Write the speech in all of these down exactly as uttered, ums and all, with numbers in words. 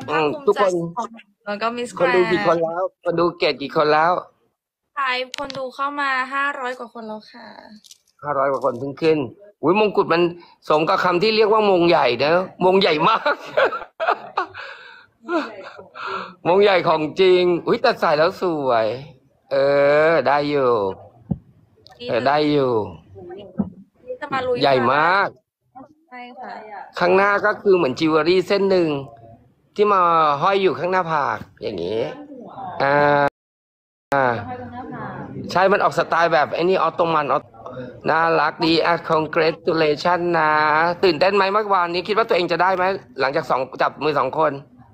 ภาคภูมิใจแล้วก็มิสแกคนรดูกี่คนนด์แล้วคนดูเกตกี่คนแล้วไทยคนดูเข้ามาห้าร้อยกว่าคนแล้วค่ะห้าร้อยกว่าคนเพิ่งขึ้นอุ้ยมงกุฎมันสมกับคำที่เรียกว่ามงใหญ่นะมงใหญ่มาก มงใหญ่ของจริงอุ้ยแต่ใส่แล้วสวย เออ ได้อยู่เออได้อยู่จะมาลุยใหญ่มากใช่ค่ะข้างหน้าก็คือเหมือนจิวเวลรี่เส้นหนึ่งที่มาห้อยอยู่ข้างหน้าผากอย่างนี้อ่าใช่มันออกสไตล์แบบไอ้นี่ออตโตมันออน่ารักดีอ่ะ congratulation นะตื่นเต้นไหมเมื่อวานนี้คิดว่าตัวเองจะได้ไหมหลังจากสองจับมือสองคน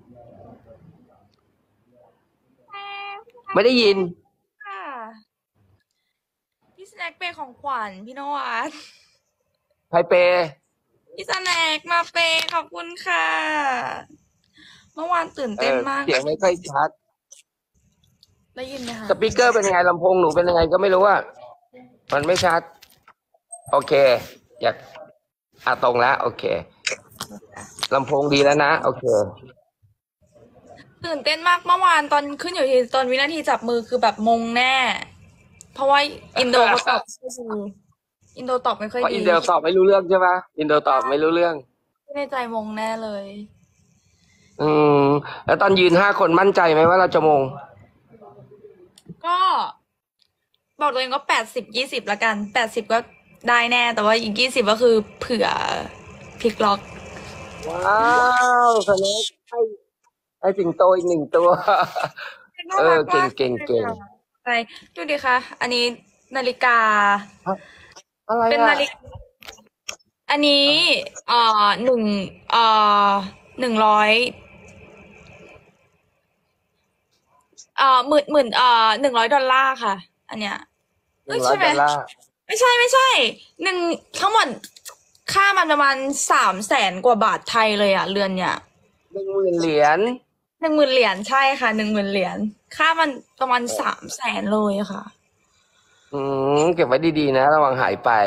ไม่ได้ยินค่ะพี่สแน็คเปย์ของขวัญพี่นวัดไทเปพี่สแน็คมาเปย์ขอบคุณค่ะเมื่อวานตื่นเต้นมากเสียงไม่ค่อยชัดได้ยินไหมคะสปีกเกอร์เป็นยังไงลำโพงหนูเป็นยังไงก็ไม่รู้อ่ะมันไม่ชัดโอเคอยากอ่ะตรงแล้วโอเคลำโพงดีแล้วนะโอเคตื่นเต้นมากเมื่อวานตอนขึ้นอยู่ที่ตอนวินาทีจับมือคือแบบมงแน่เพราะว่าอินโดเขาตอบไม่ดีอินโดตอบไม่ค่อยดีอินเดียตอบไม่รู้เรื่องใช่ไหมอินเดียตอบไม่รู้เรื่องไม่ในใจมงแน่เลยอืมแล้วตอนยืนห้าคนมั่นใจไหมว่าเราจะมงก็บอกตัวเองก็แปดสิบยี่สิบละกันแปดสิบก็ได้แน่แต่ว่าอีกยี่สิบก็คือเผื่อพลิกล็อกว้าวสเน็กให้ให้สิงโตอีกหนึ่งตัวเออเก่งเก่งเก่งใช่ดูดิคะอันนี้นาฬิกาอะไรเป็นนาฬิกาอันนี้เอ่อหนึ่งเอ่อหนึ่งร้อยเอ่อหมื่นหมื่นเอ่อหนึ่งร้อยดอลลาร์ค่ะอันเนี้ยหนึ่งร้อยดอลลาร์ไม่ใช่ไม่ใช่หนึ่งทั้งหมดค่ามันประมาณสามแสนกว่าบาทไทยเลยอ่ะเรือนเนี่ยหนึ่งหมื่นเหรียญหนึ่งหมื่นเหรียญใช่ค่ะหนึ่งหมื่นเหรียญค่ามันประมาณสามแสนเลยค่ะอืมเก็บไว้ดีๆนะระวังหายไป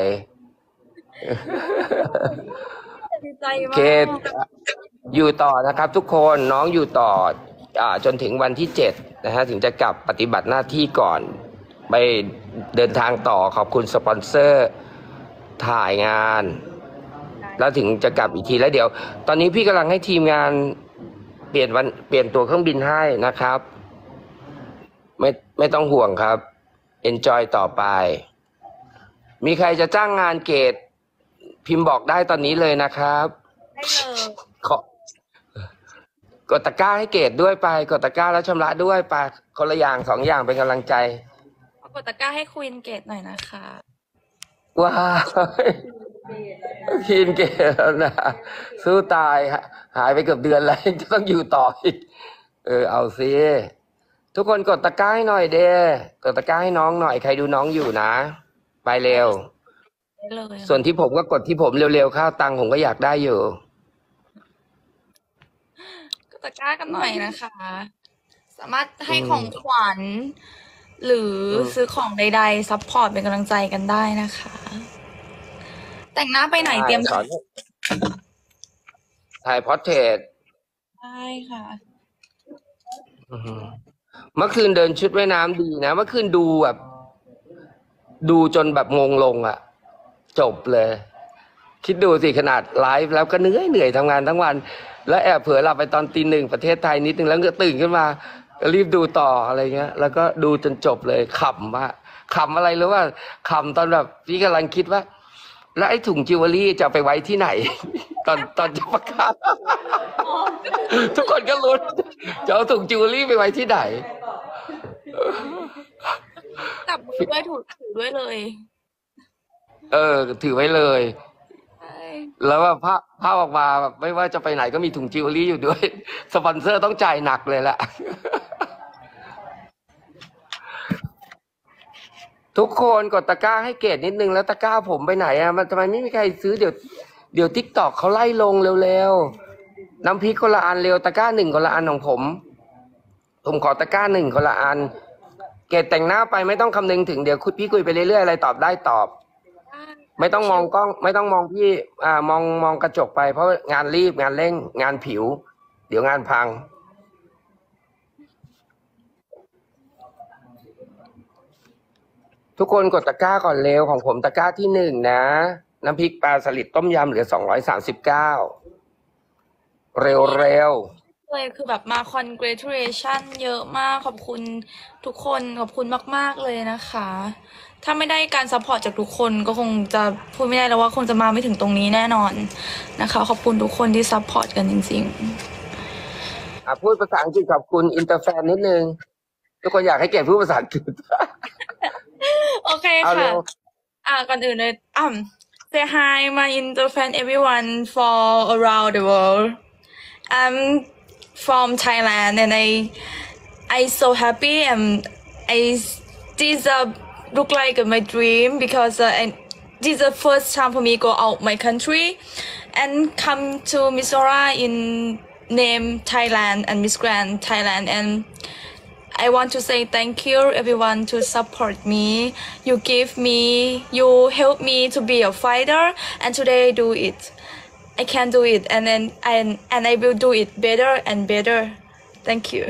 ดีใจมาเคกอยู่ต่อนะครับทุกคนน้องอยู่ต่ออ่าจนถึงวันที่เจ็ดนะฮะถึงจะกลับปฏิบัติหน้าที่ก่อนไปเดินทางต่อขอบคุณสปอนเซอร์ถ่ายงานแล้วถึงจะกลับอีกทีแล้วเดี๋ยวตอนนี้พี่กำลังให้ทีมงานเปลี่ยนวันเปลี่ยนตัวเครื่องบินให้นะครับไม่ไม่ต้องห่วงครับ enjoy ต่อไปมีใครจะจ้างงานเกตพิมพ์บอกได้ตอนนี้เลยนะครับได้เลยขอกดตะกร้าให้เกตด้วยไปกดตะกร้าแล้วชำระด้วยไปคนละอย่างสองอย่างเป็นกำลังใจกดตะกร้าให้ควีนเกตหน่อยนะคะว้าวคีนเกตแล้วนะสู้ตายหายไปเกือบเดือนแล้วจะต้องอยู่ต่ออีกเออเอาซิทุกคนกดตะกร้าให้หน่อยเด้กดตะกร้าให้น้องหน่อยใครดูน้องอยู่นะไปเร็วส่วนที่ผมก็กดที่ผมเร็วๆข้าวตังผมก็อยากได้อยู่กดตะกร้ากันหน่อยนะคะสามารถให้ของขวัญหรือซื้อของใดๆซัพพอร์ตเป็นกำลังใจกันได้นะคะแต่งหน้าไปไหนเตรียมถ่ายพอร์เทรตใช่ค่ะเมื่อคืนเดินชุดว่ายน้ำดีนะเมื่อคืนดูแบบดูจนแบบงงลงอ่ะจบเลยคิดดูสิขนาดไลฟ์แล้วก็เหนื่อยเหนื่อยทำงานทั้งวันแล้วแอบเผลอหลับไปตอนตีหนึ่งประเทศไทยนิดนึงแล้วก็ตื่นขึ้นมารีบดูต่ออะไรเงี้ยแล้วก็ดูจนจบเลยขำว่าขำอะไรหรือว่าขำตอนแบบพี่กำลังคิดว่าแล้วไอ้ถุงจิวเวลรี่จะไปไว้ที่ไหนตอนตอนจะประกาศทุกคนก็ลุ้นจะเอาถุงจิวเวลรี่ไปไว้ที่ไหนจับมือด้วยถูถือด้วยเลยเออถือไว้เลยแล้วว่าภาพภาพออกมาแบบไม่ว่าจะไปไหนก็มีถุงจิวเวลรี่อยู่ด้วยสปอนเซอร์ต้องจ่ายหนักเลยแหละทุกคนกดตะกร้าให้เกตนิดนึงแล้วตะกร้าผมไปไหนอ่ะมันทำไมไม่มีใครซื้อเดี๋ยวเดี๋ยวทิกตอกเขาไล่ลงเร็วๆน้ำพริกคนละอันเร็วตะกร้าหนึ่งคนละอันของผมผมขอตะกร้าหนึ่งคนละอันเกตแต่งหน้าไปไม่ต้องคำนึงถึงเดี๋ยวพี่คุยไปเรื่อยๆอะไรตอบได้ตอบไม่ต้องมองกล้องไม่ต้องมองพี่อ่ามองมองกระจกไปเพราะงานรีบงานเร่งงานผิวเดี๋ยวงานพังทุกคนกดตะกร้าก่อนเร็วของผมตะกร้าที่หนึ่งนะน้ำพริกปลาสลิดต้มยำเหลือสองร้อยสามสิบเก้าเร็วเร็วเลยคือแบบมา congratulation เยอะมากขอบคุณทุกคนขอบคุณมาก ๆ เลยนะคะ ถ้าไม่ได้การซัพพอร์ตจากทุกคนก็คงจะพูดไม่ได้แล้วว่าคงจะมาไม่ถึงตรงนี้แน่นอนนะคะ ขอบคุณทุกคนที่ซัพพอร์ตกันจริงอ่ะพูดภาษาอังกฤษขอบคุณอินเตอร์แฟนนิดนึงทุกคนอยากให้เกียรติพูดภาษาอังกฤษๆ โอเคเอาค่ะเร็วอ่ะก่อนอื่นเลยอ่ะ say hi my inter fan everyone for around the world I'm from Thailand and I I so happy and I this uh, look like my dream because uh, I, this is the first time for me go out my country and come to Misora in name Thailand and Miss Grand Thailand and I want to say thank you everyone to support me. You give me, you help me to be a fighter, and today I do it. I can do it, and then and and I will do it better and better. Thank you.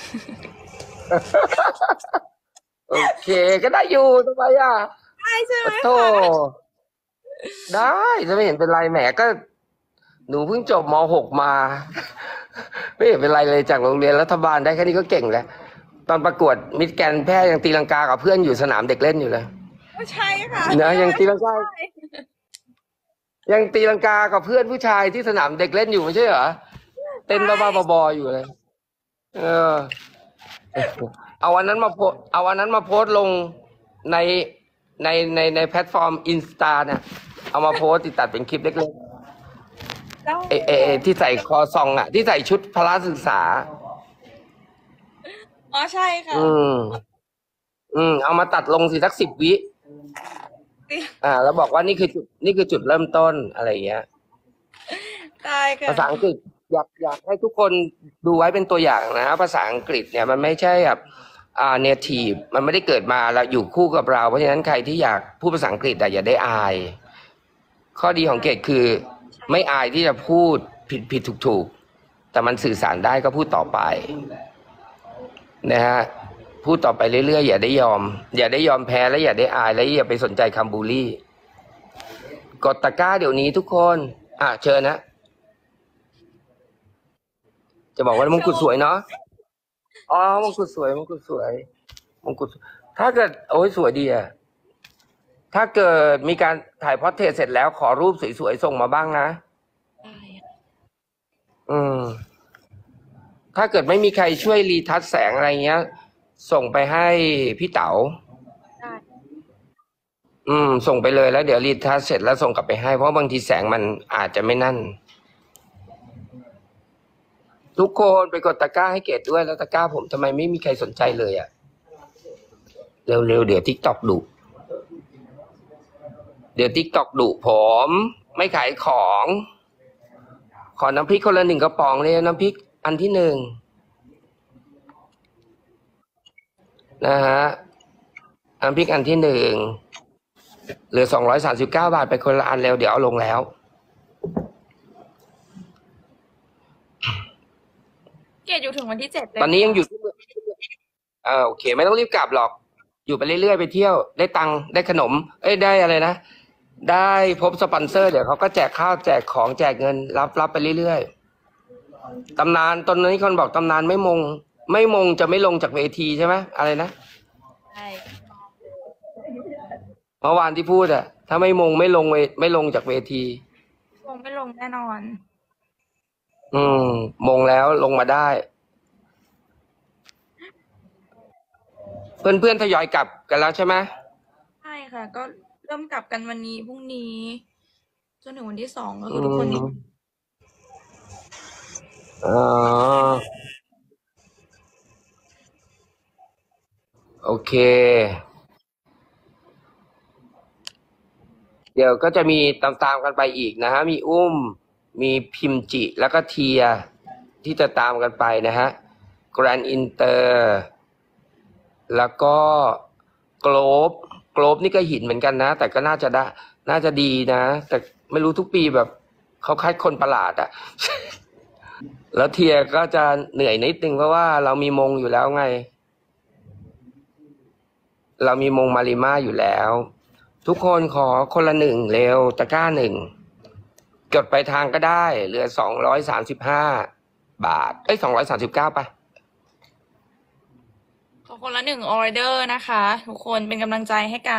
โอเคก็ได้อยู่ทำไมอ่ะได้ใช่ไหมโธ่คะได้จะไม่เห็นเป็นไรแหมก็ หนูเพิ่งจบม หก มา ไม่เห็นเป็นไรเลยจากโรงเรียนรัฐบาลได้แค่นี้ก็เก่งแล้วตอนประกวดมิสแกรนด์แพร่ยังตีลังกากับเพื่อนอยู่สนามเด็กเล่นอยู่เลยไม่ใช่ค่ะนะยังตีลังกา ยังตีลังกากับเพื่อนผู้ชายที่สนามเด็กเล่นอยู่ไม่ใช่เหรอเต้นบ้าๆบอๆอยู่เลย เออ เอาวันนั้นมาโพสเอาวันนั้นมาโพสต์ลงในในในในแพลตฟอร์มอินสตาเนี่ยเอามาโพสต์ติดตัดเป็นคลิปเล็กๆเอเอเอที่ใส่คอซองอ่ะ ที่ใส่ชุดพละศึกษาอ๋อใช่ค่ะอืม อืม เอามาตัดลงสิสักสิบวิ อ่า แล้วบอกว่านี่คือจุดนี่คือจุดเริ่มต้นอะไรอย่างเงี้ยได้ค่ะภาษาอังกฤษอยากอยากให้ทุกคนดูไว้เป็นตัวอย่างนะภาษาอังกฤษเนี่ยมันไม่ใช่แบบอ่า native มันไม่ได้เกิดมาแล้วอยู่คู่กับเรา เพราะฉะนั้นใครที่อยากพูดภาษาอังกฤษอะอย่าได้อาย ข้อดีของเกดคือ ไม่อายที่จะพูดผิดผิดถูกถูกแต่มันสื่อสารได้ก็พูดต่อไปนะฮะพูดต่อไปเรื่อยๆอย่าได้ยอม อย่าได้ยอมแพ้และอย่าได้อายและอย่าไปสนใจคำบูลลี่กดตะกร้าเดี๋ยวนี้ทุกคน อ่ะเชิญนะ จะบอกว่ามงกุฎสวยเนาะ อ๋อ มงกุฎสวย มงกุฎสวย มงกุฎถ้าเกิด โอ้ยสวยดีอะถ้าเกิดมีการถ่ายพอร์เทรตเสร็จแล้วขอรูปสวยๆส่งมาบ้างนะได้ค่ะอืม ถ้าเกิดไม่มีใครช่วยรีทัชแสงอะไรเงี้ย ส่งไปให้พี่เต๋าได้อืม ส่งไปเลยแล้วเดี๋ยวรีทัชเสร็จแล้วส่งกลับไปให้ เพราะบางทีแสงมันอาจจะไม่นั่น ทุกคนไปกดตะกร้าให้เกดด้วยแล้วตะกร้าผมทำไมไม่มีใครสนใจเลยอะ่ะ เร็วๆเดี๋ยวทิกตอกดุเดี๋ยวทิกตอกดุผมไม่ขายของ ขอน้ำพริกคนละหนึ่งกระป๋องเลยน้ำพริกอันที่หนึ่งนะฮะน้ำพริกอันที่หนึ่งเหลือสองร้อยสามสิบเก้าบาทไปคนละอันเร็วเดี๋ยวเอาลงแล้วเกดอยู่ถึงวันที่เจ็ดเลยตอนนี้ยังอยู่ที่เมืองอ่าโอเค ไม่ต้องรีบกลับหรอก อยู่ไปเรื่อยๆไปเที่ยวได้ตังค์ได้ขนม เอ้ยได้อะไรนะ ได้พบสปอนเซอร์เดี๋ยวเขาก็แจกข้าวแจกของแจกเงินรับรับไปเรื่อยๆตำนานตอนนี้คนบอกตำนานไม่มง ไม่มงจะไม่ลงจากเวทีใช่ไหมอะไรนะใช่เมื่อวานที่พูดอะถ้าไม่มงไม่ลงเวไม่ลงจากเวทีลงไม่ลงแน่นอนอืม มงแล้วลงมาได้ เพื่อนๆทยอยกลับกันแล้วใช่ไหมใช่ค่ะ ก็เริ่มกลับกันวันนี้พรุ่งนี้จนถึงวันที่สองก็อืคือทุกคนมอ๋อโอเค เดี๋ยวก็จะมีตามๆกันไปอีกนะฮะ มีอุ้ม มีพิมจิ แล้วก็เทีย ที่จะตามกันไปนะฮะ แกรนด์อินเตอร์ แล้วก็โกลบโกลบนี่ก็หินเหมือนกันนะ แต่ก็น่าจะได้ น่าจะดีนะ แต่ไม่รู้ทุกปีแบบเขาคัดคนประหลาดอะ แล้วเทียก็จะเหนื่อยนิดนึงเพราะว่าเรามีมงอยู่แล้วไงเรามีมงมาริมาอยู่แล้ว ทุกคนขอคนละหนึ่งเร็วตะกร้าหนึ่งกดไปทางก็ได้เหลือสองร้อยสามสิบห้าบาทเอ้ยสองร้อยสามสิบเก้าไปขอคนละหนึ่งออเดอร์นะคะ ทุกคนเป็นกำลังใจให้กัน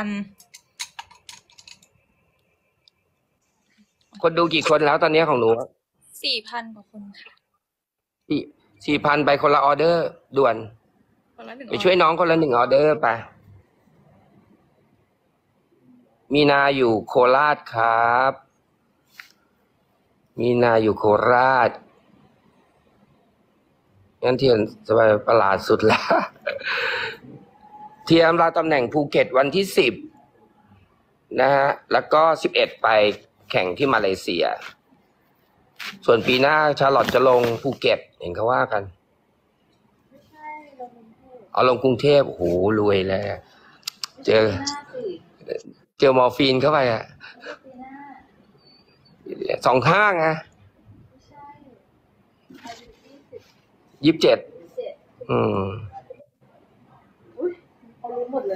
คนดูกี่คนแล้วตอนนี้ของหนูสี่พันกว่าคนค่ะสี่สี่พันไปคนละออเดอร์ด่วนคนละหนึ่งไปช่วยน้องคนละหนึ่งออเดอร์ไปมีนาอยู่โคราชครับ มีนาอยู่โคราชงั้นเทียนสบายประหลาดสุดแล้ว เทียมลาตำแหน่งภูเก็ตวันที่สิบนะฮะแล้วก็สิบเอ็ดไปแข่งที่มาเลเซีย ส่วนปีหน้าชาร์ลอตจะลงภูเก็ตเห็นเขาว่ากันเอาลงกรุงเทพโอ้โหรวยแล้วเจอเจอมอร์ฟีนเข้าไปอ่ะสองข้างไงยี่สิบเจ็ดอืมเขารู้หมดเลย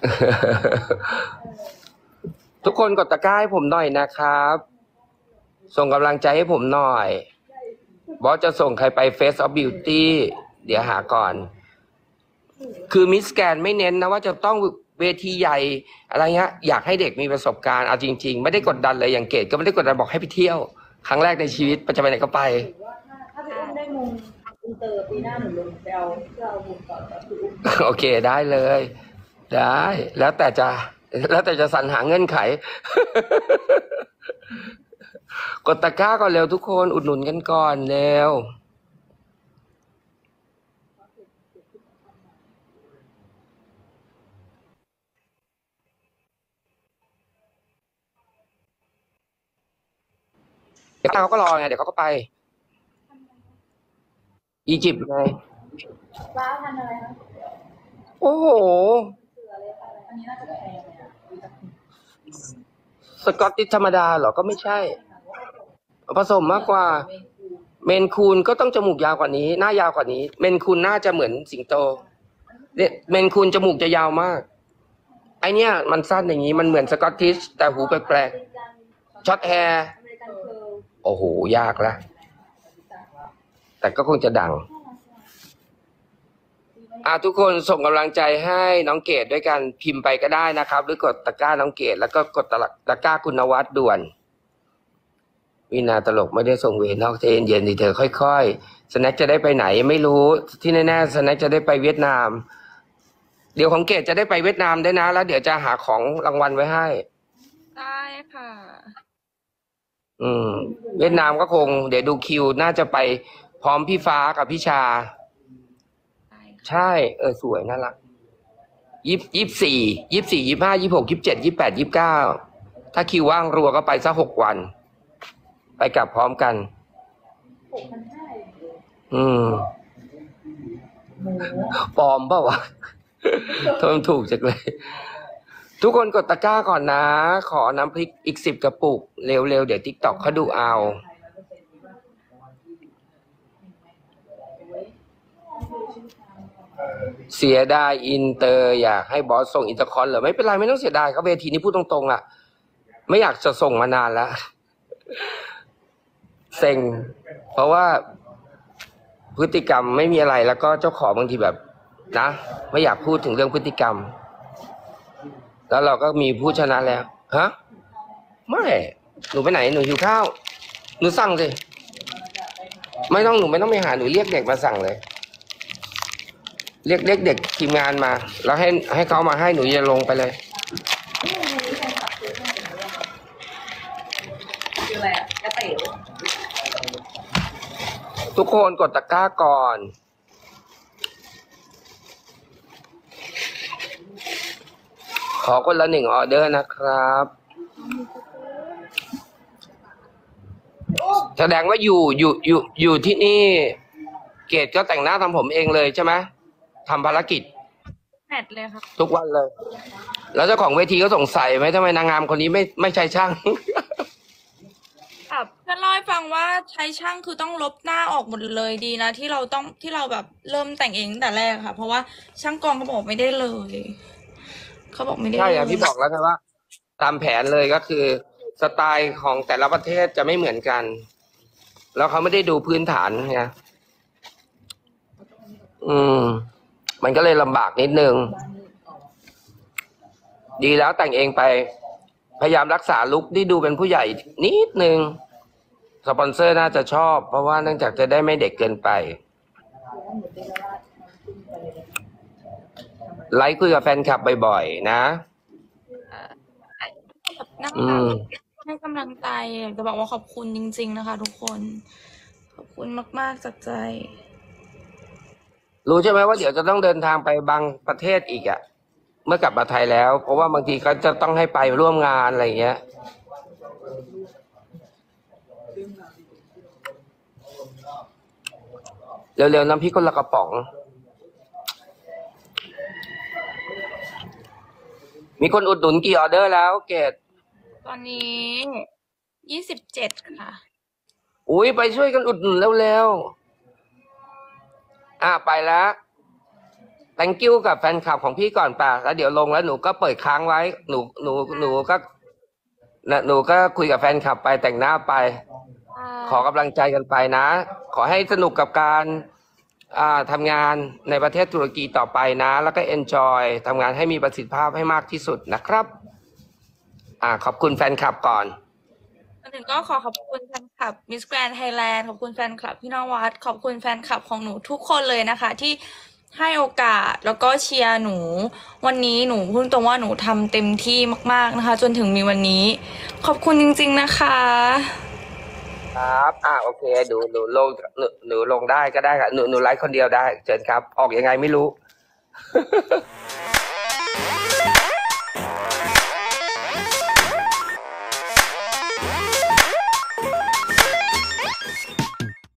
ทุกคนกดตะกร้าให้ผมหน่อยนะครับ ส่งกำลังใจให้ผมหน่อย บอสจะส่งใครไป Face of Beauty เดี๋ยวหาก่อน คือมิสแกนไม่เน้นนะว่าจะต้องเวทีใหญ่อะไรเงี้ยอยากให้เด็กมีประสบการณ์เอาจริงๆไม่ได้กดดันเลยอย่างเกดก็ไม่ได้กดดันบอกให้ไปเที่ยว ครั้งแรกในชีวิตจะไปไหนก็ไปว่าถ้าถ้าพี่อุ้มได้มงอินเตอร์ปีหน้าหนูลงไปเอาเพื่อเอามงก่อนแล้วพี่อุ้มโอเคได้เลย ได้ แล้วแต่จะ แล้วแต่จะสรรหาเงื่อนไข กดตะกร้าก่อนเร็วทุกคนอุดหนุนกันก่อนเร็วเดี๋ยวเขาก็รอไงเดี๋ยวเขาก็ไป อียิปต์ไงฟ้าพันอะไรนะโอ้โหเสืออะไรพันอะไรอันนี้น่าจะแพงเลยอ่ะดูจากสกอตติชธรรมดาเหรอก็ไม่ใช่ ผสมมากกว่า เมนคูนก็ต้องจมูกยาวกว่านี้ หน้ายาวกว่านี้ เมนคูนน่าจะเหมือนสิงโตเนี่ยเมนคูนจมูกจะยาวมาก ไอเนี้ยมันสั้นอย่างนี้มันเหมือนสกอตติชแต่หูแปลกๆช็อตแฮร์อเมริกันเคิร์ลโอ้โหยากละแต่ก็คงจะดังอ่ะทุกคนส่งกำลังใจให้น้องเกดด้วยกันพิมพ์ไปก็ได้นะครับหรือกดตะกร้าน้องเกดแล้วก็กดตะตะกร้าคุณนวัดด่วนวินาตลกไม่ได้ส่งเวนอกเทนเย็นดิเธอค่อยๆสแน็คจะได้ไปไหนไม่รู้ที่แน่ๆสแน็คจะได้ไปเวียดนาม เดี๋ยวของเกดจะได้ไปเวียดนามด้วยนะแล้วเดี๋ยวจะหาของรางวัลไว้ให้ได้ค่ะอืม เวียดนามก็คง เดี๋ยวดูคิวน่าจะไปพร้อมพี่ฟ้ากับพี่ชาได้ค่ะใช่ เออสวยน่ารักยี่ยี่สี่ยี่สี่ยี่ห้ายี่หกยี่เจ็ดยี่แปดยี่เก้าถ้าคิวว่างรัวก็ไปสักหกวัน ไปกลับพร้อมกันหกพันห้าเองอืมหมูปลอมเปล่าวะ ทำถูกจังเลย ทุกคนกดตะกร้าก่อนนะ ขอน้ำพริกอีกสิบกระปุก เร็วๆ เดี๋ยวติ๊กต็อกเขาดูเอา เสียดายอินเตอร์อยากให้บอสส่งอินเตอร์คอนเหรอไม่เป็นไรไม่ต้องเสียดายครับเวทีนี้พูดตรงๆอ่ะ ไม่อยากจะส่งมานานแล้ว เซ็ง เพราะว่าพฤติกรรมไม่มีอะไรแล้วก็เจ้าของบางทีแบบนะ ไม่อยากพูดถึงเรื่องพฤติกรรม แล้วเราก็มีผู้ชนะแล้วฮะไม่หนูไปไหนหนูหิวข้าวหนูสั่งสิไม่ต้องหนูไม่ต้องไปหาหนูเรียกเด็กมาสั่งเลย เรียกเด็กเด็กทีมงานมา แล้วให้ให้เขามาให้หนูจะลงไปเลยคืออะไรอ่ะกระเต๋วทุกคนกดตะกร้าก่อน ขอคนละหนึ่งออเดอร์นะครับ แสดงว่าอยู่อยู่อยู่อยู่ที่นี่ เกดก็แต่งหน้าทำผมเองเลยใช่ไหมทำภารกิจแมทเลยค่ะทุกวันเลย แล้วเจ้าของเวทีก็สงสัยไหมทำไมนางงามคนนี้ไม่ไม่ใช่ช่างค่ะเพื่อนเล่าให้ฟังว่าใช้ช่างคือต้องลบหน้าออกหมดเลยดีนะที่เราต้องที่เราแบบเริ่มแต่งเองตั้งแต่แรกค่ะ เพราะว่าช่างกองเขาบอกไม่ได้เลยเขาบอกไม่ได้ใช่เลอย่างยที่บอกแล้วไงว่า ตามแผนเลยก็คือสไตล์ของแต่ละประเทศจะไม่เหมือนกัน แล้วเขาไม่ได้ดูพื้นฐานไงอืม มันก็เลยลำบากนิดนึง ดีแล้วแต่งเองไป พยายามรักษาลุคที่ดูเป็นผู้ใหญ่นิดนึง สปอนเซอร์น่าจะชอบ เพราะว่าเนื่องจากจะได้ไม่เด็กเกินไป ไลฟ์คุยกับแฟนคลับบ่อยๆนะแบบนั่งอืแบบมให้กำลังใจอยากจะบอกว่าขอบคุณจริง ๆ นะคะ ทุกคน ขอบคุณมากๆจากใจรู้ใช่ไหมว่าเดี๋ยวจะต้องเดินทางไปบางประเทศอีกอะ่ะ เมื่อกลับมาไทยแล้ว เพราะว่าบางทีเขาจะต้องให้ไปร่วมงานอะไรอย่างเงี้ย เร็วๆน้ำพริกคนละกระป๋อง มีคนอุดหนุนกี่ออเดอร์แล้วเกดตอนนี้ยี่สิบเจ็ดค่ะอุ้ยไปช่วยกันอุดหนุนเร็วๆอ่ะไปแล้ว thank you กับแฟนคลับของพี่ก่อนป่ะแล้วเดี๋ยวลงแล้วหนูก็เปิดค้างไว้ หนูหนูหนูก็นะหนูก็คุยกับแฟนคลับไปแต่งหน้าไป ขอกำลังใจกันไปนะ ขอให้สนุกกับการอ่าทำงานในประเทศตุรกีต่อไปนะ แล้วก็ enjoy ทำงานให้มีประสิทธิภาพให้มากที่สุดนะครับ อ่าขอบคุณแฟนคลับก่อนมาถึงก็ขอขอบคุณแฟนคลับ Miss Grand Thailand ขอบคุณแฟนคลับพี่นวัดขอบคุณแฟนคลับของหนูทุกคนเลยนะคะ ที่ให้โอกาสแล้วก็เชียร์หนู วันนี้หนูพูดตรงว่าหนูทำเต็มที่มากๆนะคะ จนถึงมีวันนี้ ขอบคุณจริง ๆนะคะครับ อ่าโอเคหนูหนูลงหนูหนูลงได้ก็ได้ค่ะหนูหนูไลฟ์คนเดียวได้เชิญครับ ออกยังไงไม่รู้